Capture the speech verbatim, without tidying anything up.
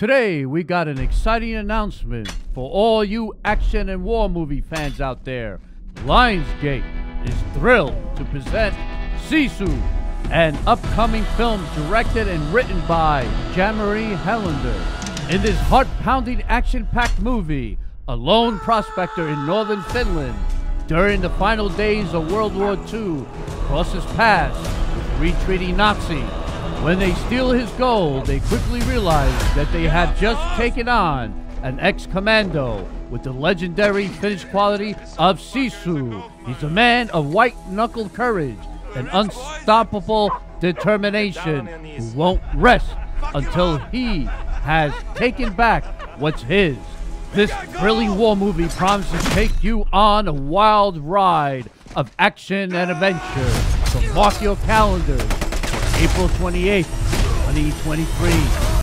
Today, we got an exciting announcement for all you action and war movie fans out there. Lionsgate is thrilled to present SiSu, an upcoming film directed and written by Jalmari Helander. In this heart-pounding, action-packed movie, a lone prospector in northern Finland during the final days of World War Two crosses paths with retreating Nazis. When they steal his gold, they quickly realize that they had just taken on an ex-commando with the legendary Finnish quality of SiSu. He's a man of white-knuckled courage and unstoppable determination who won't rest until he has taken back what's his. This thrilling war movie promises to take you on a wild ride of action and adventure. So mark your calendars for April twenty-eighth, twenty twenty-three.